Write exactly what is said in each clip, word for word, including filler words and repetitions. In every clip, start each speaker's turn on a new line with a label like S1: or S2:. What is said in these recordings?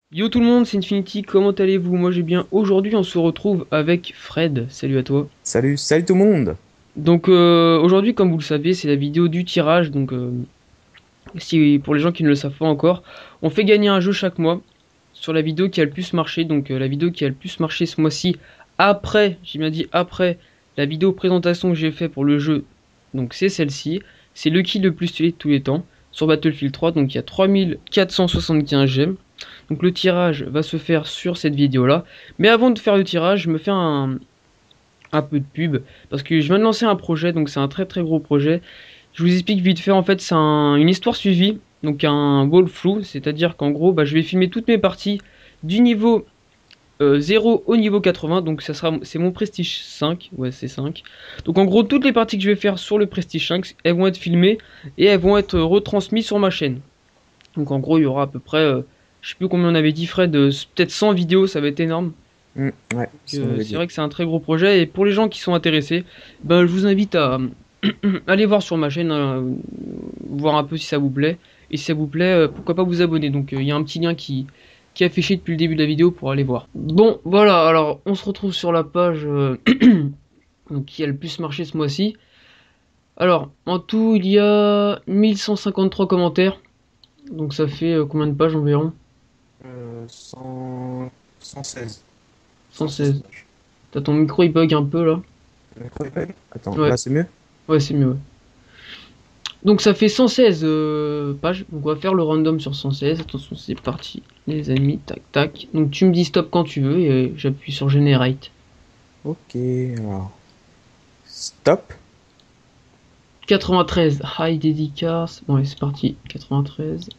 S1: Yo tout le monde, c'est Infinity, comment allez-vous? Moi j'ai bien. Aujourd'hui on se retrouve avec Fred, salut à toi.
S2: Salut, salut tout le monde.
S1: Donc euh, aujourd'hui comme vous le savez c'est la vidéo du tirage, donc euh, si, pour les gens qui ne le savent pas encore, on fait gagner un jeu chaque mois sur la vidéo qui a le plus marché, donc euh, la vidéo qui a le plus marché ce mois-ci, après, j'ai bien dit après, la vidéo présentation que j'ai fait pour le jeu, donc c'est celle-ci, c'est le kill le plus stylé de tous les temps, sur Battlefield trois, donc il y a trois mille quatre cent soixante-quinze gemmes. Donc le tirage va se faire sur cette vidéo là. Mais avant de faire le tirage, je me fais un, un peu de pub. Parce que je viens de lancer un projet, donc c'est un très très gros projet. Je vous explique vite fait, en fait c'est un- une histoire suivie. Donc un walkthrough, c'est-à-dire qu'en gros bah, je vais filmer toutes mes parties du niveau euh, zéro au niveau quatre-vingts. Donc ça sera, c'est mon Prestige cinq. Ouais c'est cinq. Donc en gros toutes les parties que je vais faire sur le Prestige cinq, elles vont être filmées et elles vont être retransmises sur ma chaîne. Donc en gros, il y aura à peu près, euh, je sais plus combien on avait dit Fred, euh, peut-être cent vidéos, ça va être énorme.
S2: Hmm, ouais, ça
S1: Euh,
S2: m'avait
S1: c'est
S2: dit.
S1: vrai que c'est un très gros projet et pour les gens qui sont intéressés, ben, je vous invite à aller voir sur ma chaîne, hein, voir un peu si ça vous plaît. Et si ça vous plaît, euh, pourquoi pas vous abonner. Donc euh, il y a un petit lien qui, qui est affiché depuis le début de la vidéo pour aller voir. Bon, voilà, alors on se retrouve sur la page euh, donc, qui a le plus marché ce mois-ci. Alors, en tout, il y a mille cent cinquante-trois commentaires. Donc ça fait euh, combien de pages environ?
S2: Euh, cent, cent seize.
S1: cent seize.
S2: cent soixante-neuf.
S1: T'as ton micro, il bug un peu là.
S2: Le micro est faible. Attends,
S1: Ouais,
S2: là c'est mieux?
S1: ouais, c'est mieux. Ouais. Donc ça fait cent seize euh, pages. Donc on va faire le random sur cent seize. Attention, c'est parti, les amis. Tac, tac. Donc tu me dis stop quand tu veux et j'appuie sur Generate.
S2: Ok, alors. Stop.
S1: quatre-vingt-treize, high dédicace. Bon, allez, c'est parti. quatre-vingt-treize.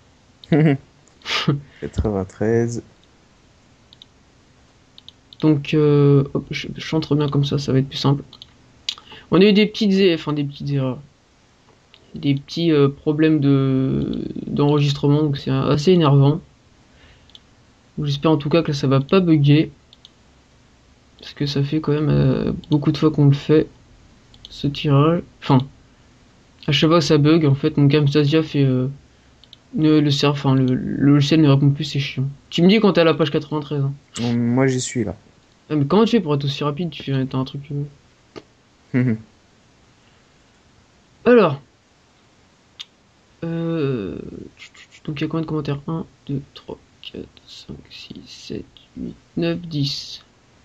S2: quatre-vingt-treize.
S1: Donc, euh, hop, je, je chante trop bien comme ça, ça va être plus simple. On a eu des petites, er- enfin des petites erreurs, des petits euh, problèmes de d'enregistrement, donc c'est assez énervant. J'espère en tout cas que ça va pas bugger. Parce que ça fait quand même euh, beaucoup de fois qu'on le fait, ce tirage. Enfin, à chaque fois ça bug, en fait, mon Camtasia fait... Euh, le, le, serve, enfin, le, le logiciel ne répond plus, c'est chiant. Tu me dis quand t'es à la page quatre-vingt-treize. Hein.
S2: Hum, Moi j'y suis là.
S1: Ah, mais comment tu fais pour être aussi rapide? Tu fais t'as un truc... euh. Alors, euh, donc il y a combien de commentaires? Un, deux, trois, quatre, cinq, six, sept, huit, neuf, dix.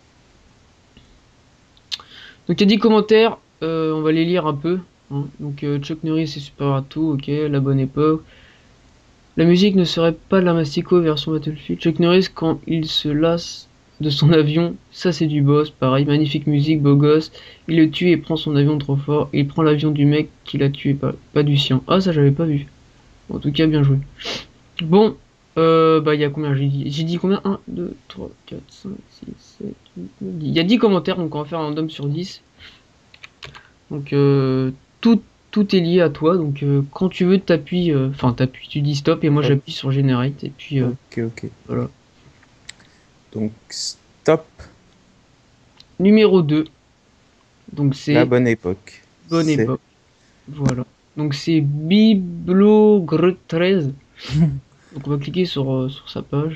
S1: Donc il y a dix commentaires, euh, on va les lire un peu. Hein. Donc euh, Chuck Norris c'est super à tout, ok, la bonne époque. La musique ne serait pas de la Mastico version Battlefield. Chuck Norris quand il se lasse de son avion, ça c'est du boss, pareil, magnifique musique, beau gosse. Il le tue et prend son avion trop fort. Et il prend l'avion du mec qui l'a tué, pas, pas du sien. Ah ça j'avais pas vu. En tout cas bien joué. Bon, euh, bah il y a combien j'ai dit? J'ai dit combien? Un, deux, trois, quatre, cinq, six, sept, huit, neuf, dix. Il y a dix commentaires donc on va faire un random sur dix. Donc euh, tout, tout est lié à toi. Donc euh, quand tu veux t'appuies, euh, enfin t'appuies, tu dis stop et moi
S2: Hop,
S1: j'appuie sur Generate et puis euh,
S2: ok, ok.
S1: voilà.
S2: Donc stop.
S1: Numéro deux, donc
S2: La
S1: c'est
S2: bonne époque.
S1: bonne
S2: C'est.
S1: époque. Voilà. Donc c'est Biblogre treize. Donc on va cliquer sur, euh, sur sa page.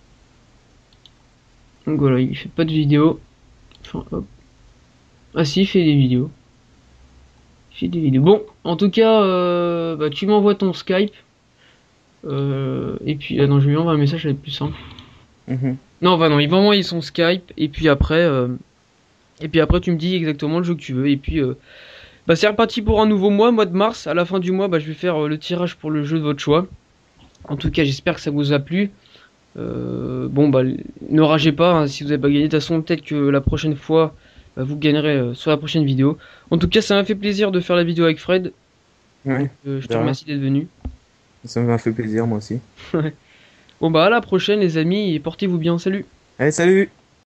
S1: Donc voilà, il fait pas de vidéo. Enfin, hop. Ah si, il fait des vidéos. Il fait des vidéos. Bon, en tout cas, euh, bah, tu m'envoies ton Skype. Euh, et puis, ah non, je lui envoie un message, ça va être plus simple.
S2: Mhm.
S1: Non, bah non, il va m'envoyer son Skype. Et puis après, euh, et puis après, tu me dis exactement le jeu que tu veux. Et puis, euh, bah c'est reparti pour un nouveau mois, mois de mars. À la fin du mois, bah je vais faire euh, le tirage pour le jeu de votre choix. En tout cas, j'espère que ça vous a plu. Euh, bon, bah, ne ragez pas hein, si vous n'avez pas gagné. De toute façon, peut-être que la prochaine fois, bah, vous gagnerez euh, sur la prochaine vidéo. En tout cas, ça m'a fait plaisir de faire la vidéo avec Fred. Donc,
S2: Ouais,
S1: euh, je
S2: de
S1: te
S2: rien.
S1: remercie d'être venu.
S2: Ça m'a fait plaisir moi aussi.
S1: Bon, bah, à la prochaine, les amis, et portez-vous bien. Salut!
S2: Allez, salut!